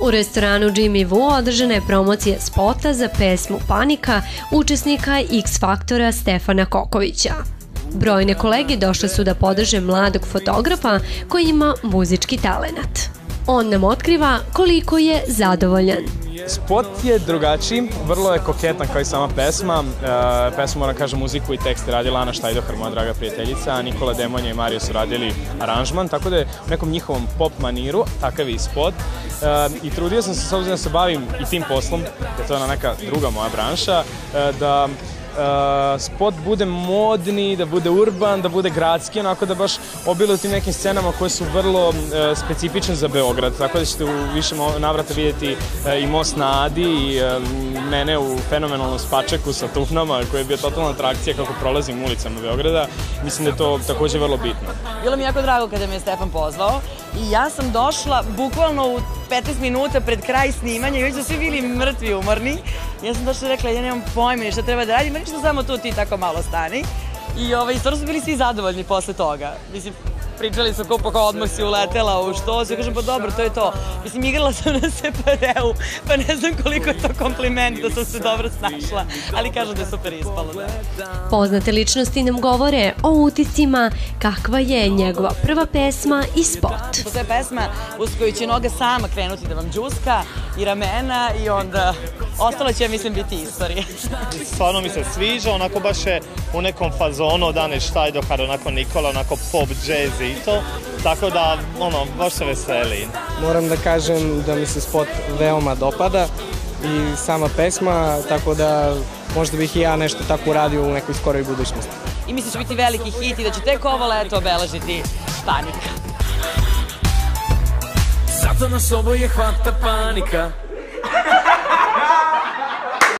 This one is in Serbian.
U restoranu Jimmy Woo održana je promocija spota za pesmu Panika učesnika X Faktora Stefana Kokovića. Brojne kolege došle su da podrže mladog fotografa koji ima muzički talenat. On nam otkriva koliko je zadovoljan. Spot je drugačiji, vrlo je koketan kao i sama pesma. Pesmu, moram kažem, muziku i tekst radila Ana Štajdohar, moja draga prijateljica, a Nikola Demonja i Mario su radili aranžman, tako da je u nekom njihovom pop maniru, takav je i spot. I trudio sam se, s obzirom da se bavim i tim poslom, jer to je neka druga moja branša, da spot bude modni, da bude urban, da bude gradski, onako da baš obiluje tim nekim scenama koje su vrlo specifične za Beograd, tako da ćete u više navrata vidjeti i Most na Adi i mene u fenomenalnom spačeku sa tufnama koji je bio totalna atrakcija kako prolazim ulicama Beograda. Mislim da je to takođe vrlo bitno. Bilo mi jako drago kada me je Stefan pozvao i ja sam došla bukvalno u 15 minuta pred kraj snimanja i već su svi bili mrtvi umorni. Ja sam došla i rekla, ja nemam pojma šta treba da radim, ništa samo tu ti tako malo stani. I stvarno su bili svi zadovoljni posle toga. Mislim, pričali su kao odmah si uletela u što, ja kažem pa dobro, to je to. Mislim, igrala sam na separeu, pa ne znam koliko je to kompliment da sam se dobro snašla, ali kažem da je super ispalo. Poznate ličnosti nam govore o utiscima kakva je njegova prva pesma i spot. To je pesma uz koju će noga sama krenuti da vam džuska i ramena i onda ostalo će, mislim, biti istorija. Stvarno mi se sviđa, onako baš je u nekom fazonu od Ane Štajdohar, onako Nikola, onako pop, jazz i to, tako da, baš se veseli. Moram da kažem da mi se spot veoma dopada i sama pesma, tako da možda bih i ja nešto tako uradio u nekoj skoroj budućnosti. I mislim da će biti veliki hit i da će tek ovo leto obeležiti Panika. Zato nas oboje hvata panika.